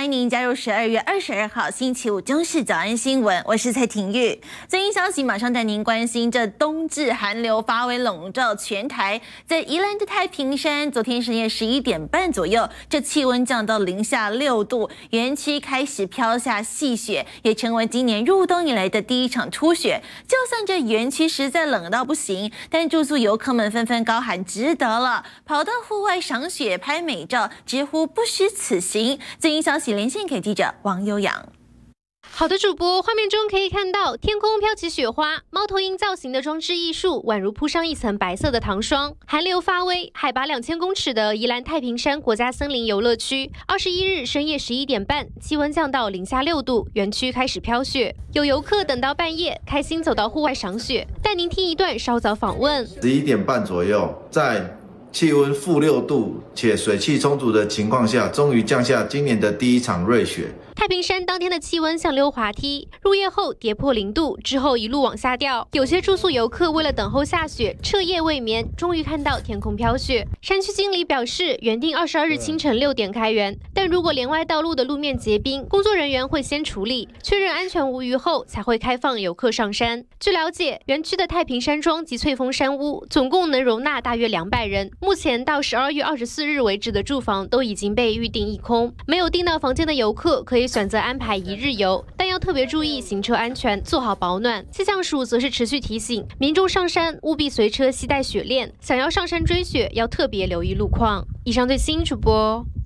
欢迎您加入12月22号星期五中视早安新闻，我是蔡婷玉。最新消息马上带您关心，这冬至寒流发威笼罩全台，在宜兰的太平山，昨天深夜11点半左右，这气温降到-6度，园区开始飘下细雪，也成为今年入冬以来的第一场初雪。就算这园区实在冷到不行，但住宿游客们纷纷高喊值得了，跑到户外赏雪拍美照，直呼不虚此行。最新消息连线给记者王悠扬。 好的，主播，画面中可以看到天空飘起雪花，猫头鹰造型的装置艺术宛如铺上一层白色的糖霜。寒流发威，海拔2000公尺的宜兰太平山国家森林游乐区，21日深夜11点半，气温降到-6度，园区开始飘雪。有游客等到半夜，开心走到户外赏雪。带您听一段稍早访问。 11点半左右，在气温-6度且水汽充足的情况下，终于降下今年的第一场瑞雪。 太平山当天的气温像溜滑梯，入夜后跌破0度，之后一路往下掉。有些住宿游客为了等候下雪，彻夜未眠，终于看到天空飘雪。山区经理表示，原定22日清晨6点开园，但如果连外道路的路面结冰，工作人员会先处理，确认安全无虞后才会开放游客上山。据了解，园区的太平山庄及翠峰山屋总共能容纳大约200人，目前到12月24日为止的住房都已经被预定一空，没有订到房间的游客可以选择安排1日游，但要特别注意行车安全，做好保暖。气象署则是持续提醒民众上山务必随车携带雪链，想要上山追雪要特别留意路况。以上最新主播。